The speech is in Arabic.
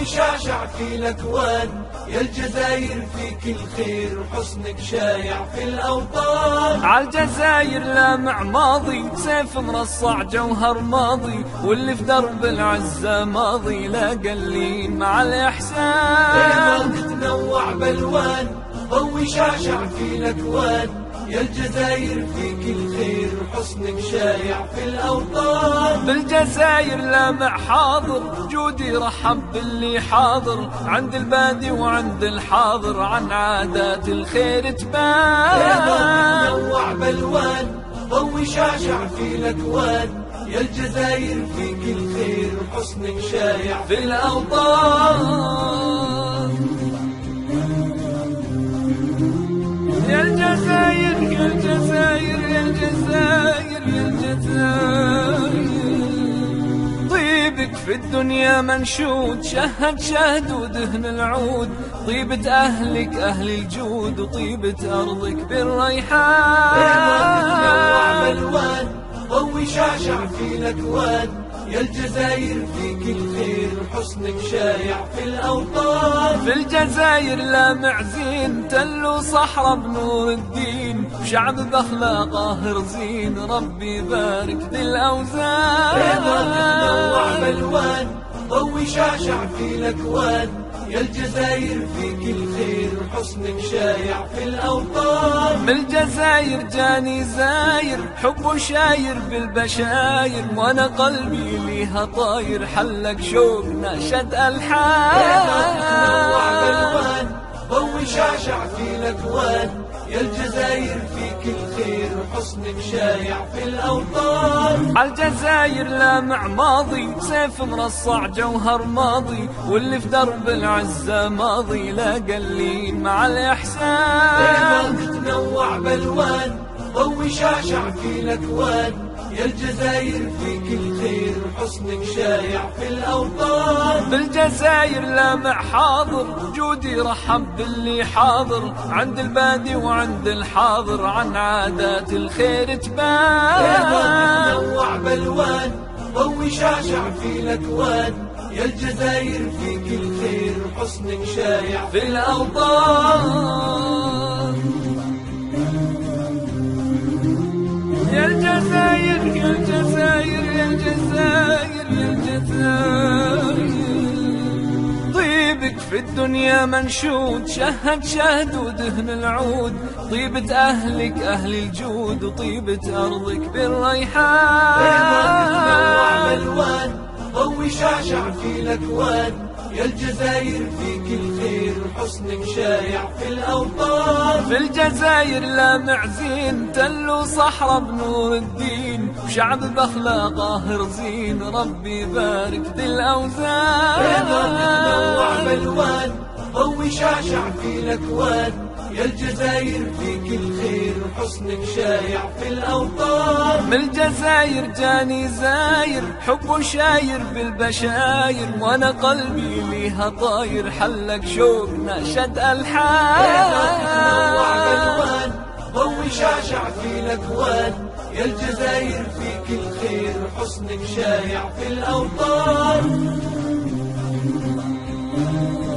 ضوي شعشع في الأكوان، يا الجزاير فيك الخير وحسنك شايع في الأوطان. عالجزاير لامع ماضي، سيف مرصع جوهر ماضي، واللي في درب العزة ماضي لا قلين مع الإحسان. بيضاء تتنوع بالوان، ضوي شعشع في الأكوان، يا الجزاير فيك الخير وحسنك شايع في الأوطان. بالجزاير لامع حاضر، جودي رحب باللي حاضر، عند البادي وعند الحاضر عن عادات الخير تبان. بيضاء تتنوع بالوان، ضوي شعشع في الأكوان، يا الجزاير فيك الخير وحسنك شايع في الأوطان. يا الجزاير يا الجزاير يا الجزاير يا الجزاير، طيبك في الدنيا منشود، شهد شهد ودهن العود، طيبة أهلك أهل الجود، وطيبة أرضك بالريحان. بيضاء تتنوع بالوان، ضوي شعشع في الأكوان، يا الجزاير فيك الخير وحسنك شايع في الأوطان. في الجزاير لامع زين، تل وصحراء بنور الدين، شعب بأخلاقه رزين، ربي يبارك ذي الأوزان. بيضاء تتنوع بالوان، ضوي شعشع في الأكوان، يا الجزاير فيك الخير وحسنك شايع في الأوطان. من الجزاير جاني زاير، حب شاير بالبشاير، وانا قلبي ليها طاير، حلق شوقنا شد الحان. بيضاء تتنوع بالوان، ضوي شعشع في الأكوان، يا الجزاير فيك الخير وحسنك شايع في الأوطان. عالجزاير لامع ماضي، سيف مرصع جوهر ماضي، واللي في درب العزة ماضي لا قلين مع الإحسان. بيضاء تتنوع بالوان، ضوي شعشع في الأكوان، يا الجزاير فيك الخير وحسنك شايع في الأوطان. بالجزاير لامع حاضر، جودي رحب باللي حاضر، عند البادي وعند الحاضر عن عادات الخير تبان. بيضاء تتنوع بالوان، ضوي شعشع في الأكوان، يا الجزاير فيك الخير وحسنك شايع في الأوطان. يا الجزاير يا الجزاير يا الجزاير يا الجزاير، طيبك في الدنيا منشود، شهد شهد ودهن العود، طيبة أهلك أهل الجود، وطيبة أرضك بالريحان. بيضاء تتنوع بالوان، ضوي شعشع في الأكوان، يا الجزاير فيك الخير وحسنك شايع في الأوطان. في الجزاير لامع زين، تل وصحراء بنور الدين، وشعب بأخلاقه رزين، ربي يبارك ذي الأوزان. بيضاء تتنوع بالوان، ضوي شعشع في الأكوان، يا الجزاير فيك الخير وحسنك شايع في الأوطان. من الجزاير جاني زاير، حب شاير بالبشاير، وانا قلبي ليها طاير، حلق شوقنا شد الحان. بيضاء تتنوع بالوان، ضوي شعشع في الأكوان، يا الجزاير فيك الخير وحسنك شايع في الأوطان.